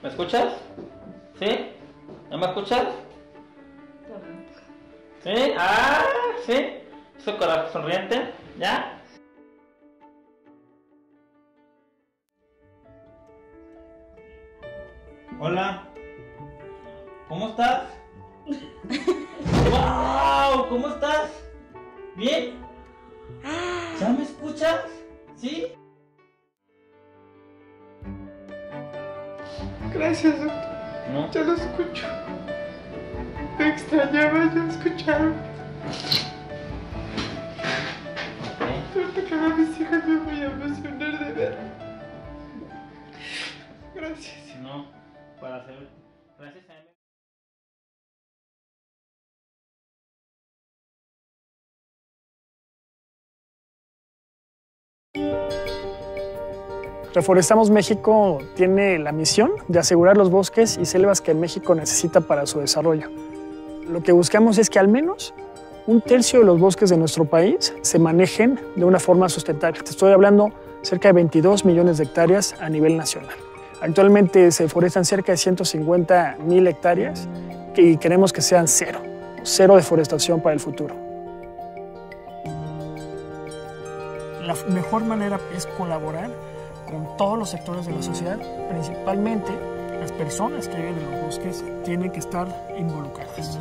¿Me escuchas? ¿Sí? ¿No me escuchas? ¿Sí? ¡Ah! ¿Sí? ¿Su corazón sonriente? ¿Ya? Hola. ¿Cómo estás? ¡Wow! ¿Cómo estás? ¿Bien? ¿Ya me escuchas? ¿Sí? Gracias, doctor. ¿No? Ya lo escucho. Te extrañaba ya escucharme. Ahorita que veo a mis hijas me voy a emocionar de ver. Gracias. No, para hacer... Gracias a mí. Reforestamos México tiene la misión de asegurar los bosques y selvas que México necesita para su desarrollo. Lo que buscamos es que al menos 1/3 de los bosques de nuestro país se manejen de una forma sustentable. Te estoy hablando cerca de 22 millones de hectáreas a nivel nacional. Actualmente se deforestan cerca de 150,000 hectáreas y queremos que sean cero deforestación para el futuro. La mejor manera es colaborar con todos los sectores de la sociedad, principalmente las personas que viven en los bosques tienen que estar involucradas.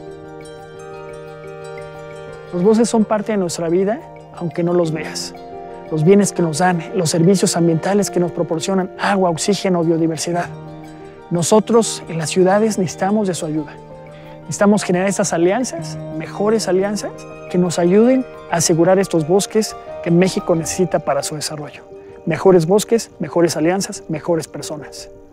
Los bosques son parte de nuestra vida, aunque no los veas. Los bienes que nos dan, los servicios ambientales que nos proporcionan, agua, oxígeno, biodiversidad. Nosotros en las ciudades necesitamos de su ayuda. Necesitamos generar estas alianzas, mejores alianzas, que nos ayuden a asegurar estos bosques que México necesita para su desarrollo. Mejores bosques, mejores alianzas, mejores personas.